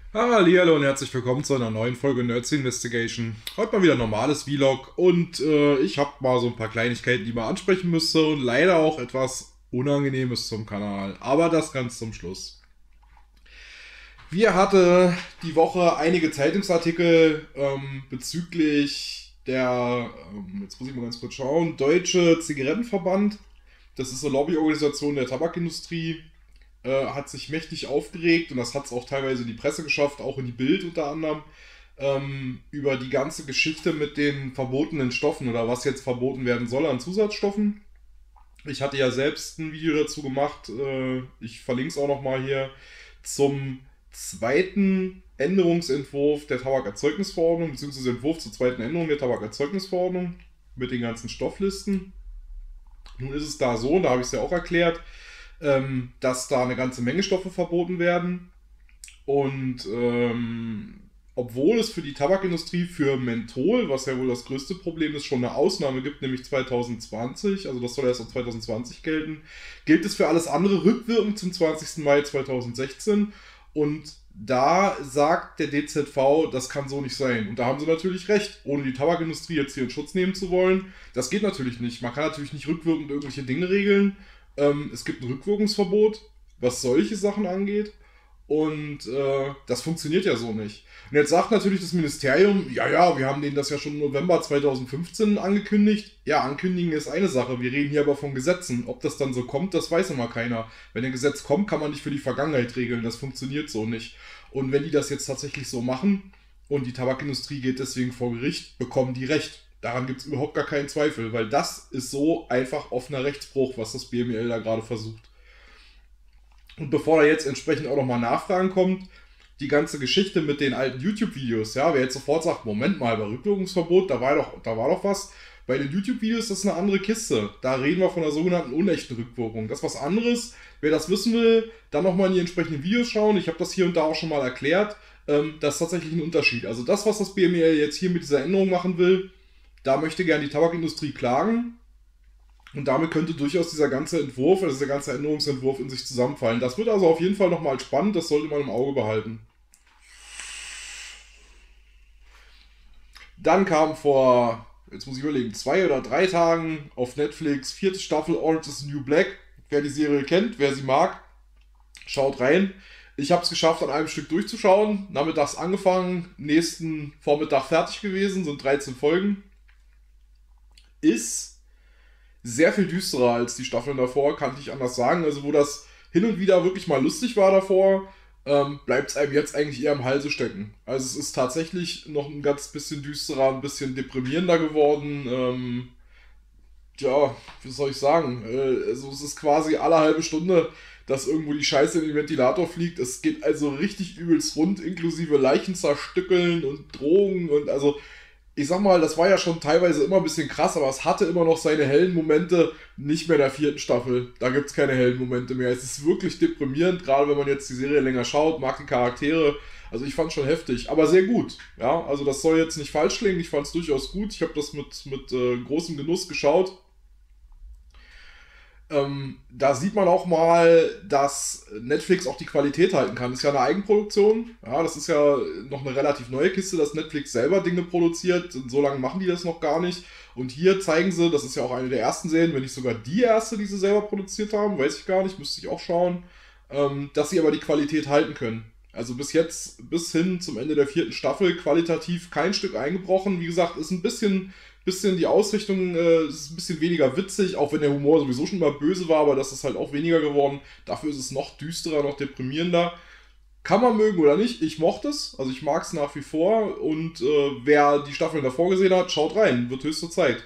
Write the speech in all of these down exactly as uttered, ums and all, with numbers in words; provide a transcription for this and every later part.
Hallihallo und herzlich willkommen zu einer neuen Folge Nerds Investigation. Heute mal wieder ein normales Vlog und äh, ich habe mal so ein paar Kleinigkeiten, die man ansprechen müsste und leider auch etwas Unangenehmes zum Kanal. Aber das ganz zum Schluss. Wir hatten die Woche einige Zeitungsartikel ähm, bezüglich der, ähm, jetzt muss ich mal ganz kurz schauen, Deutsche Zigarettenverband. Das ist eine Lobbyorganisation der Tabakindustrie. Äh, hat sich mächtig aufgeregt und das hat es auch teilweise in die Presse geschafft, auch in die Bild unter anderem, ähm, über die ganze Geschichte mit den verbotenen Stoffen oder was jetzt verboten werden soll an Zusatzstoffen. Ich hatte ja selbst ein Video dazu gemacht, äh, ich verlinke es auch nochmal hier, zum zweiten Änderungsentwurf der Tabakerzeugnisverordnung, beziehungsweise Entwurf zur zweiten Änderung der Tabakerzeugnisverordnung mit den ganzen Stofflisten. Nun ist es da so, da habe ich es ja auch erklärt, ähm, dass da eine ganze Menge Stoffe verboten werden. Und ähm, obwohl es für die Tabakindustrie für Menthol, was ja wohl das größte Problem ist, schon eine Ausnahme gibt, nämlich zwanzig zwanzig, also das soll erst ab zwanzig zwanzig gelten, gilt es für alles andere rückwirkend zum zwanzigsten Mai zweitausendsechzehn. Und da sagt der D Z V, das kann so nicht sein. Und da haben sie natürlich recht, ohne die Tabakindustrie jetzt hier in Schutz nehmen zu wollen. Das geht natürlich nicht. Man kann natürlich nicht rückwirkend irgendwelche Dinge regeln. Ähm, es gibt ein Rückwirkungsverbot, was solche Sachen angeht. Und äh, das funktioniert ja so nicht. Und jetzt sagt natürlich das Ministerium, ja, ja, wir haben denen das ja schon im November zweitausendfünfzehn angekündigt. Ja, ankündigen ist eine Sache, wir reden hier aber von Gesetzen. Ob das dann so kommt, das weiß immer keiner. Wenn ein Gesetz kommt, kann man nicht für die Vergangenheit regeln, das funktioniert so nicht. Und wenn die das jetzt tatsächlich so machen und die Tabakindustrie geht deswegen vor Gericht, bekommen die Recht. Daran gibt es überhaupt gar keinen Zweifel, weil das ist so einfach offener Rechtsbruch, was das B M E L da gerade versucht. Und bevor da jetzt entsprechend auch nochmal Nachfragen kommt, die ganze Geschichte mit den alten YouTube-Videos, ja, wer jetzt sofort sagt, Moment mal, bei Rückwirkungsverbot, da war doch, da war doch was. Bei den YouTube-Videos ist das eine andere Kiste. Da reden wir von der sogenannten unechten Rückwirkung. Das ist was anderes. Wer das wissen will, dann nochmal in die entsprechenden Videos schauen. Ich habe das hier und da auch schon mal erklärt. Ähm, das ist tatsächlich ein Unterschied. Also das, was das B M E L jetzt hier mit dieser Änderung machen will, da möchte gerne die Tabakindustrie klagen. Und damit könnte durchaus dieser ganze Entwurf, also dieser ganze Änderungsentwurf in sich zusammenfallen. Das wird also auf jeden Fall nochmal spannend, das sollte man im Auge behalten. Dann kam vor, jetzt muss ich überlegen, zwei oder drei Tagen auf Netflix vierte Staffel Orange is the New Black. Wer die Serie kennt, wer sie mag, schaut rein. Ich habe es geschafft, an einem Stück durchzuschauen. Nachmittags angefangen, nächsten Vormittag fertig gewesen, sind dreizehn Folgen. Ist sehr viel düsterer als die Staffeln davor, kann ich nicht anders sagen. Also wo das hin und wieder wirklich mal lustig war davor, ähm, bleibt es einem jetzt eigentlich eher im Halse stecken. Also es ist tatsächlich noch ein ganz bisschen düsterer, ein bisschen deprimierender geworden. Ähm, ja, wie soll ich sagen? Äh, also es ist quasi alle halbe Stunde, dass irgendwo die Scheiße in den Ventilator fliegt. Es geht also richtig übelst rund, inklusive Leichen zerstückeln und Drogen und also ich sag mal, das war ja schon teilweise immer ein bisschen krass, aber es hatte immer noch seine hellen Momente, nicht mehr in der vierten Staffel. Da gibt es keine hellen Momente mehr. Es ist wirklich deprimierend, gerade wenn man jetzt die Serie länger schaut, mag die Charaktere. Also ich fand es schon heftig, aber sehr gut. Ja, also das soll jetzt nicht falsch klingen, ich fand es durchaus gut. Ich habe das mit, mit äh, großem Genuss geschaut. Ähm, da sieht man auch mal, dass Netflix auch die Qualität halten kann. Das ist ja eine Eigenproduktion. Ja, das ist ja noch eine relativ neue Kiste, dass Netflix selber Dinge produziert. So lange machen die das noch gar nicht. Und hier zeigen sie, das ist ja auch eine der ersten Serien, wenn nicht sogar die erste, die sie selber produziert haben, weiß ich gar nicht, müsste ich auch schauen, ähm, dass sie aber die Qualität halten können. Also bis jetzt, bis hin zum Ende der vierten Staffel, qualitativ kein Stück eingebrochen. Wie gesagt, ist ein bisschen bisschen die Ausrichtung äh, ist ein bisschen weniger witzig, auch wenn der Humor sowieso schon mal böse war, aber das ist halt auch weniger geworden. Dafür ist es noch düsterer, noch deprimierender. Kann man mögen oder nicht, ich mochte es, also ich mag es nach wie vor und äh, wer die Staffeln davor gesehen hat, schaut rein, wird höchste Zeit.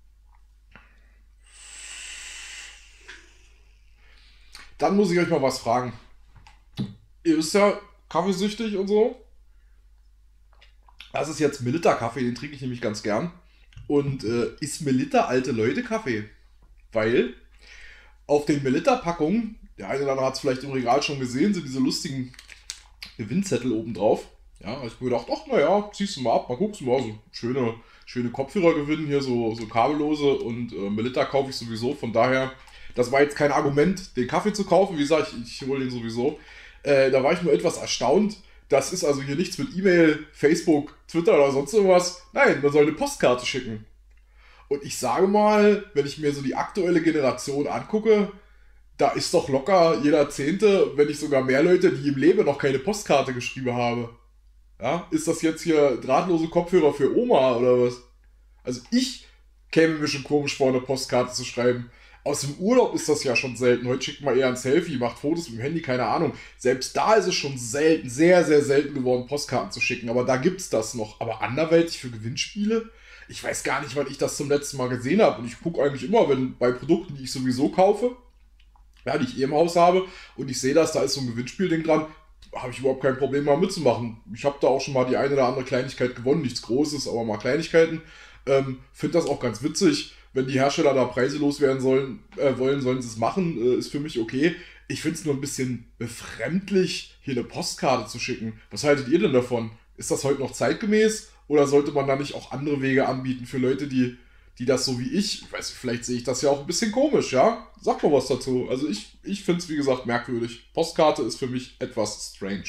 Dann muss ich euch mal was fragen. Ihr wisst ja, kaffeesüchtig und so. Das ist jetzt Melitta-Kaffee, den trinke ich nämlich ganz gern. Und äh, ist Melitta alte Leute Kaffee? Weil auf den Melitta-Packungen, der eine oder andere hat es vielleicht im Regal schon gesehen, sind diese lustigen Gewinnzettel oben drauf. Ja, also ich mir gedacht, ach naja, ziehst du mal ab, mal guckst du mal, so schöne, schöne Kopfhörer gewinnen, hier so, so kabellose und äh, Melitta kaufe ich sowieso, von daher, das war jetzt kein Argument, den Kaffee zu kaufen, wie gesagt, ich, ich hole den sowieso. Äh, da war ich nur etwas erstaunt, Das ist also hier nichts mit E-Mail, Facebook, Twitter oder sonst irgendwas. Nein, man soll eine Postkarte schicken. Und ich sage mal, wenn ich mir so die aktuelle Generation angucke, da ist doch locker jeder Zehnte, wenn nicht sogar mehr Leute, die im Leben noch keine Postkarte geschrieben haben. Ja, ist das jetzt hier drahtlose Kopfhörer für Oma oder was? Also ich käme mir schon komisch vor, eine Postkarte zu schreiben. Aus dem Urlaub ist das ja schon selten. Heute schickt man eher ein Selfie, macht Fotos mit dem Handy, keine Ahnung. Selbst da ist es schon selten, sehr, sehr selten geworden, Postkarten zu schicken. Aber da gibt's das noch. Aber anderweitig für Gewinnspiele? Ich weiß gar nicht, wann ich das zum letzten Mal gesehen habe. Und ich gucke eigentlich immer, wenn bei Produkten, die ich sowieso kaufe, ja, die ich eh im Haus habe, und ich sehe das, da ist so ein Gewinnspielding dran, habe ich überhaupt kein Problem, mal mitzumachen. Ich habe da auch schon mal die eine oder andere Kleinigkeit gewonnen. Nichts Großes, aber mal Kleinigkeiten. Ähm, Finde das auch ganz witzig. Wenn die Hersteller da Preise loswerden sollen, äh, wollen, sollen sie es machen. Äh, ist für mich okay. Ich finde es nur ein bisschen befremdlich, hier eine Postkarte zu schicken. Was haltet ihr denn davon? Ist das heute noch zeitgemäß? Oder sollte man da nicht auch andere Wege anbieten für Leute, die, die das so wie ich, ich weiß nicht, vielleicht sehe ich das ja auch ein bisschen komisch, ja? Sag mal was dazu. Also ich, ich finde es, wie gesagt, merkwürdig. Postkarte ist für mich etwas strange.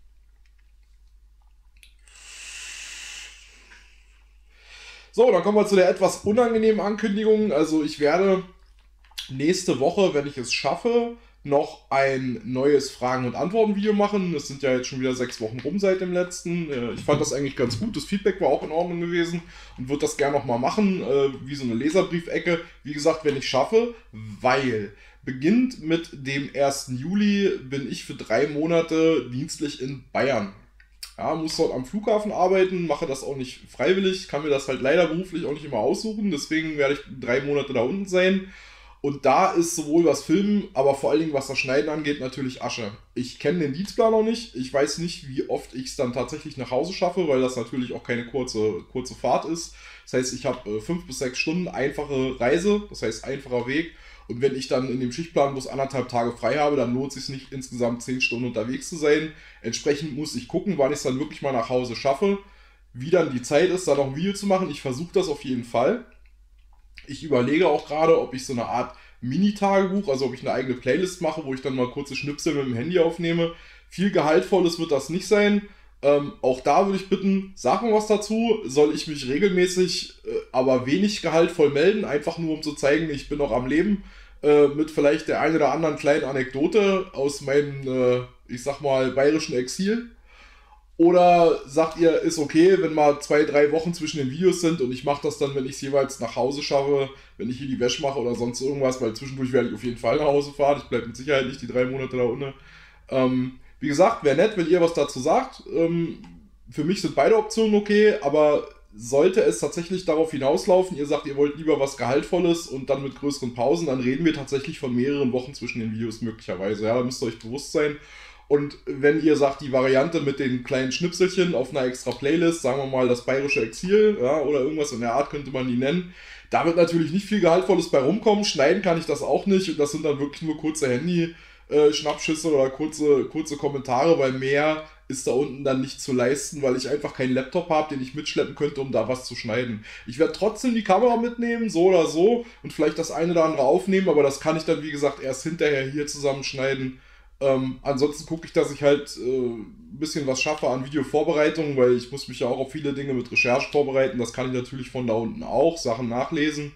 So, dann kommen wir zu der etwas unangenehmen Ankündigung. Also ich werde nächste Woche, wenn ich es schaffe, noch ein neues Fragen- und Antworten-Video machen. Es sind ja jetzt schon wieder sechs Wochen rum seit dem letzten. Ich fand das eigentlich ganz gut. Das Feedback war auch in Ordnung gewesen und würde das gerne nochmal machen, wie so eine Leserbriefecke. Wie gesagt, wenn ich schaffe, weil beginnt mit dem ersten Juli bin ich für drei Monate dienstlich in Bayern. Ja, muss dort am Flughafen arbeiten, mache das auch nicht freiwillig, kann mir das halt leider beruflich auch nicht immer aussuchen, deswegen werde ich drei Monate da unten sein. Und da ist sowohl was Filmen, aber vor allen Dingen was das Schneiden angeht, natürlich Asche. Ich kenne den Dienstplan noch nicht, ich weiß nicht, wie oft ich es dann tatsächlich nach Hause schaffe, weil das natürlich auch keine kurze, kurze Fahrt ist. Das heißt, ich habe äh, fünf bis sechs Stunden einfache Reise, das heißt einfacher Weg. Und wenn ich dann in dem Schichtplan bloß anderthalb Tage frei habe, dann lohnt es sich nicht, insgesamt zehn Stunden unterwegs zu sein. Entsprechend muss ich gucken, wann ich es dann wirklich mal nach Hause schaffe, wie dann die Zeit ist, da noch ein Video zu machen. Ich versuche das auf jeden Fall. Ich überlege auch gerade, ob ich so eine Art Mini-Tagebuch, also ob ich eine eigene Playlist mache, wo ich dann mal kurze Schnipsel mit dem Handy aufnehme. Viel Gehaltvolles wird das nicht sein. Ähm, auch da würde ich bitten, sag mal was dazu. Soll ich mich regelmäßig, äh, aber wenig gehaltvoll melden, einfach nur um zu zeigen, ich bin noch am Leben, äh, mit vielleicht der einen oder anderen kleinen Anekdote aus meinem, äh, ich sag mal, bayerischen Exil? Oder sagt ihr, ist okay, wenn mal zwei, drei Wochen zwischen den Videos sind und ich mache das dann, wenn ich es jeweils nach Hause schaffe, wenn ich hier die Wäsche mache oder sonst irgendwas, weil zwischendurch werde ich auf jeden Fall nach Hause fahren. Ich bleibe mit Sicherheit nicht die drei Monate da unten. Ähm, wie gesagt, wäre nett, wenn ihr was dazu sagt. Ähm, für mich sind beide Optionen okay, aber sollte es tatsächlich darauf hinauslaufen, ihr sagt, ihr wollt lieber was Gehaltvolles und dann mit größeren Pausen, dann reden wir tatsächlich von mehreren Wochen zwischen den Videos möglicherweise. Ja, da müsst ihr euch bewusst sein. Und wenn ihr sagt, die Variante mit den kleinen Schnipselchen auf einer extra Playlist, sagen wir mal das bayerische Exil, ja, oder irgendwas in der Art könnte man die nennen, da wird natürlich nicht viel Gehaltvolles bei rumkommen. Schneiden kann ich das auch nicht und das sind dann wirklich nur kurze Handy-Schnappschüsse oder kurze, kurze Kommentare, weil mehr ist da unten dann nicht zu leisten, weil ich einfach keinen Laptop habe, den ich mitschleppen könnte, um da was zu schneiden. Ich werde trotzdem die Kamera mitnehmen, so oder so, und vielleicht das eine oder andere aufnehmen, aber das kann ich dann, wie gesagt, erst hinterher hier zusammenschneiden. Ähm, ansonsten gucke ich, dass ich halt äh, ein bisschen was schaffe an Videovorbereitung, weil ich muss mich ja auch auf viele Dinge mit Recherche vorbereiten. Das kann ich natürlich von da unten auch, Sachen nachlesen.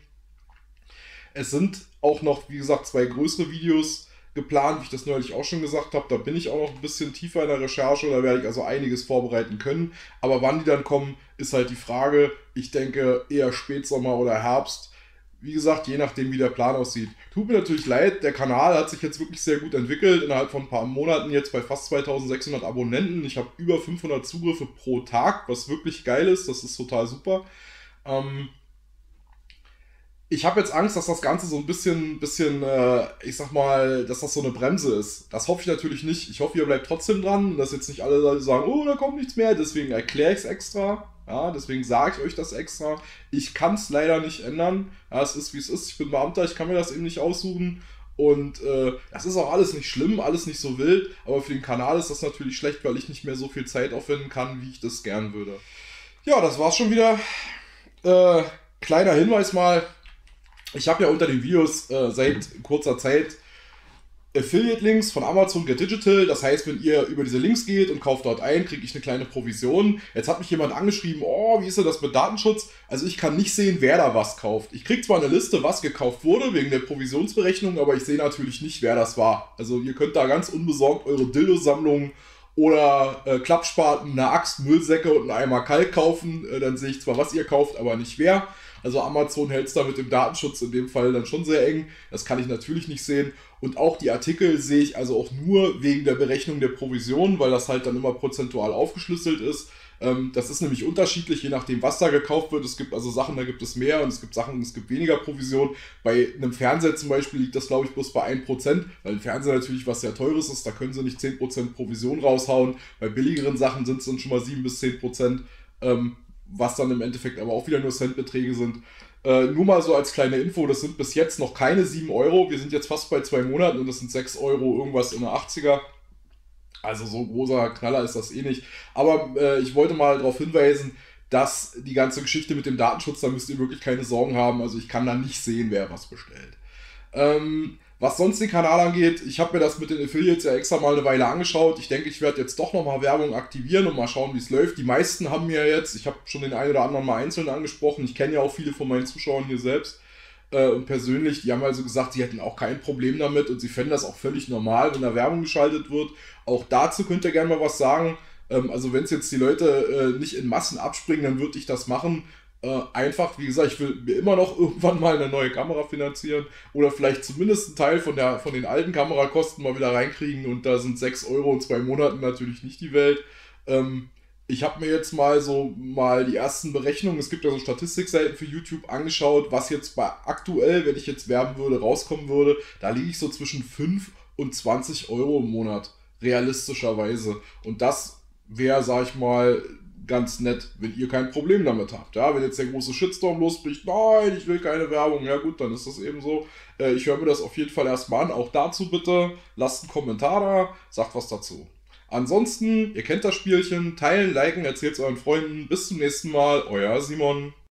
Es sind auch noch, wie gesagt, zwei größere Videos geplant, wie ich das neulich auch schon gesagt habe. Da bin ich auch noch ein bisschen tiefer in der Recherche, da werde ich also einiges vorbereiten können. Aber wann die dann kommen, ist halt die Frage. Ich denke eher Spätsommer oder Herbst. Wie gesagt, je nachdem, wie der Plan aussieht. Tut mir natürlich leid, der Kanal hat sich jetzt wirklich sehr gut entwickelt. Innerhalb von ein paar Monaten jetzt bei fast zweitausendsechshundert Abonnenten. Ich habe über fünfhundert Zugriffe pro Tag, was wirklich geil ist. Das ist total super. Ähm ich habe jetzt Angst, dass das Ganze so ein bisschen, bisschen äh, ich sag mal, dass das so eine Bremse ist. Das hoffe ich natürlich nicht. Ich hoffe, ihr bleibt trotzdem dran. Und dass jetzt nicht alle sagen, oh, da kommt nichts mehr. Deswegen erkläre ich es extra. Ja, deswegen sage ich euch das extra. Ich kann es leider nicht ändern. Ja, es ist, wie es ist. Ich bin Beamter, ich kann mir das eben nicht aussuchen. Und äh, das ist auch alles nicht schlimm, alles nicht so wild. Aber für den Kanal ist das natürlich schlecht, weil ich nicht mehr so viel Zeit aufwenden kann, wie ich das gern würde. Ja, das war's schon wieder. Äh, kleiner Hinweis mal. Ich habe ja unter den Videos äh, seit kurzer Zeit Affiliate-Links von Amazon Get Digital. Das heißt, wenn ihr über diese Links geht und kauft dort ein, kriege ich eine kleine Provision. Jetzt hat mich jemand angeschrieben, oh, wie ist denn das mit Datenschutz? Also ich kann nicht sehen, wer da was kauft. Ich kriege zwar eine Liste, was gekauft wurde, wegen der Provisionsberechnung, aber ich sehe natürlich nicht, wer das war. Also ihr könnt da ganz unbesorgt eure Dildo-Sammlung oder äh, Klappspaten, eine Axt, Müllsäcke und einen Eimer Kalk kaufen. Äh, dann sehe ich zwar, was ihr kauft, aber nicht wer. Also Amazon hält es da mit dem Datenschutz in dem Fall dann schon sehr eng. Das kann ich natürlich nicht sehen. Und auch die Artikel sehe ich also auch nur wegen der Berechnung der Provision, weil das halt dann immer prozentual aufgeschlüsselt ist. Ähm, das ist nämlich unterschiedlich, je nachdem, was da gekauft wird. Es gibt also Sachen, da gibt es mehr und es gibt Sachen, es gibt weniger Provision. Bei einem Fernseher zum Beispiel liegt das, glaube ich, bloß bei ein Prozent, weil ein Fernseher natürlich was sehr teures ist. Da können sie nicht zehn Prozent Provision raushauen. Bei billigeren Sachen sind es dann schon mal sieben bis zehn Prozent. Ähm, was dann im Endeffekt aber auch wieder nur Centbeträge sind. Äh, nur mal so als kleine Info, das sind bis jetzt noch keine sieben Euro. Wir sind jetzt fast bei zwei Monaten und das sind sechs Euro irgendwas in der achtziger. Also so großer Knaller ist das eh nicht. Aber äh, ich wollte mal darauf hinweisen, dass die ganze Geschichte mit dem Datenschutz, da müsst ihr wirklich keine Sorgen haben. Also ich kann da nicht sehen, wer was bestellt. Ähm, was sonst den Kanal angeht, ich habe mir das mit den Affiliates ja extra mal eine Weile angeschaut. Ich denke, ich werde jetzt doch nochmal Werbung aktivieren und mal schauen, wie es läuft. Die meisten haben mir jetzt, ich habe schon den einen oder anderen mal einzeln angesprochen, ich kenne ja auch viele von meinen Zuschauern hier selbst äh, und persönlich, die haben also gesagt, sie hätten auch kein Problem damit und sie fänden das auch völlig normal, wenn da Werbung geschaltet wird. Auch dazu könnt ihr gerne mal was sagen. Ähm, also wenn es jetzt die Leute äh, nicht in Massen abspringen, dann würde ich das machen. Einfach, wie gesagt, ich will mir immer noch irgendwann mal eine neue Kamera finanzieren oder vielleicht zumindest einen Teil von, der, von den alten Kamerakosten mal wieder reinkriegen und da sind sechs Euro in zwei Monaten natürlich nicht die Welt. Ähm, ich habe mir jetzt mal so mal die ersten Berechnungen, es gibt ja so Statistikseiten für YouTube, angeschaut, was jetzt bei aktuell, wenn ich jetzt werben würde, rauskommen würde. Da liege ich so zwischen fünf und zwanzig Euro im Monat, realistischerweise. Und das wäre, sag ich mal, ganz nett, wenn ihr kein Problem damit habt. Ja, wenn jetzt der große Shitstorm losbricht, nein, ich will keine Werbung, ja gut, dann ist das eben so. Äh, ich höre mir das auf jeden Fall erstmal an. Auch dazu bitte, lasst einen Kommentar da, sagt was dazu. Ansonsten, ihr kennt das Spielchen, teilen, liken, erzählt es euren Freunden. Bis zum nächsten Mal, euer Simon.